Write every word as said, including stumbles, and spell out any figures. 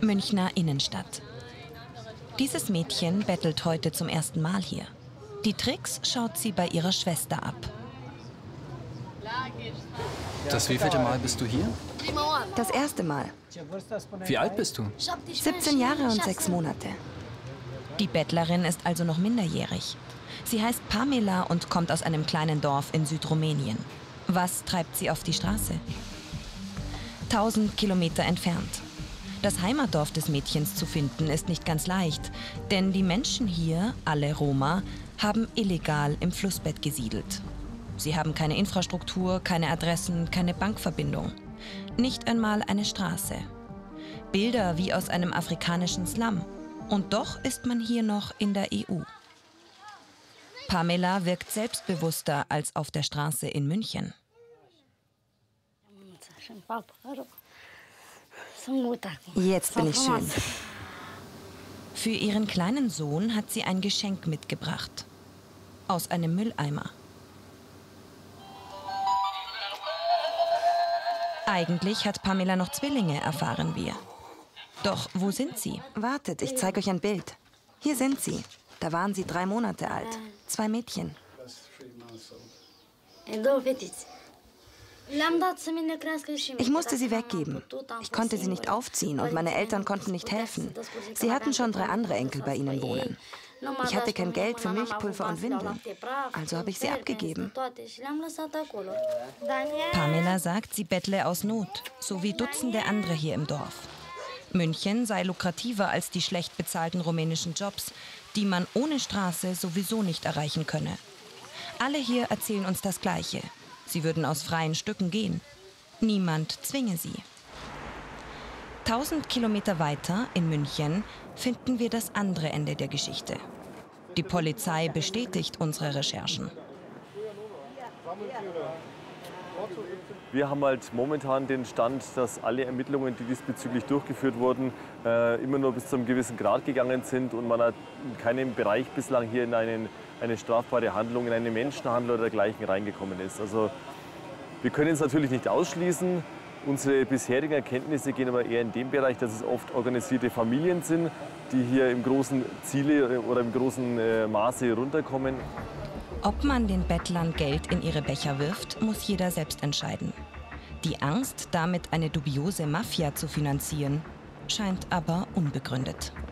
Münchner Innenstadt. Dieses Mädchen bettelt heute zum ersten Mal hier. Die Tricks schaut sie bei ihrer Schwester ab. Das wievielte Mal bist du hier? Das erste Mal. Wie alt bist du? siebzehn Jahre und sechs Monate. Die Bettlerin ist also noch minderjährig. Sie heißt Pamela und kommt aus einem kleinen Dorf in Südrumänien. Was treibt sie auf die Straße? tausend Kilometer entfernt. Das Heimatdorf des Mädchens zu finden ist nicht ganz leicht, denn die Menschen hier, alle Roma, haben illegal im Flussbett gesiedelt. Sie haben keine Infrastruktur, keine Adressen, keine Bankverbindung. Nicht einmal eine Straße. Bilder wie aus einem afrikanischen Slum. Und doch ist man hier noch in der E U. Pamela wirkt selbstbewusster als auf der Straße in München. Jetzt bin ich schön. Für ihren kleinen Sohn hat sie ein Geschenk mitgebracht. Aus einem Mülleimer. Eigentlich hat Pamela noch Zwillinge, erfahren wir. Doch wo sind sie? Wartet, ich zeige euch ein Bild. Hier sind sie. Da waren sie drei Monate alt. Zwei Mädchen. Ich musste sie weggeben. Ich konnte sie nicht aufziehen und meine Eltern konnten nicht helfen. Sie hatten schon drei andere Enkel bei ihnen wohnen. Ich hatte kein Geld für Milchpulver und Windeln. Also habe ich sie abgegeben. Pamela sagt, sie bettle aus Not, so wie Dutzende andere hier im Dorf. München sei lukrativer als die schlecht bezahlten rumänischen Jobs, die man ohne Straße sowieso nicht erreichen könne. Alle hier erzählen uns das Gleiche. Sie würden aus freien Stücken gehen. Niemand zwinge sie. Tausend Kilometer weiter, in München, finden wir das andere Ende der Geschichte. Die Polizei bestätigt unsere Recherchen. Wir haben halt momentan den Stand, dass alle Ermittlungen, die diesbezüglich durchgeführt wurden, äh, immer nur bis zu einem gewissen Grad gegangen sind und man hat in keinem Bereich bislang hier in einen, eine strafbare Handlung, in einen Menschenhandel oder dergleichen reingekommen ist. Also wir können es natürlich nicht ausschließen. Unsere bisherigen Erkenntnisse gehen aber eher in dem Bereich, dass es oft organisierte Familien sind, die hier im großen Ziele oder im großen äh, Maße runterkommen. Ob man den Bettlern Geld in ihre Becher wirft, muss jeder selbst entscheiden. Die Angst, damit eine dubiose Mafia zu finanzieren, scheint aber unbegründet.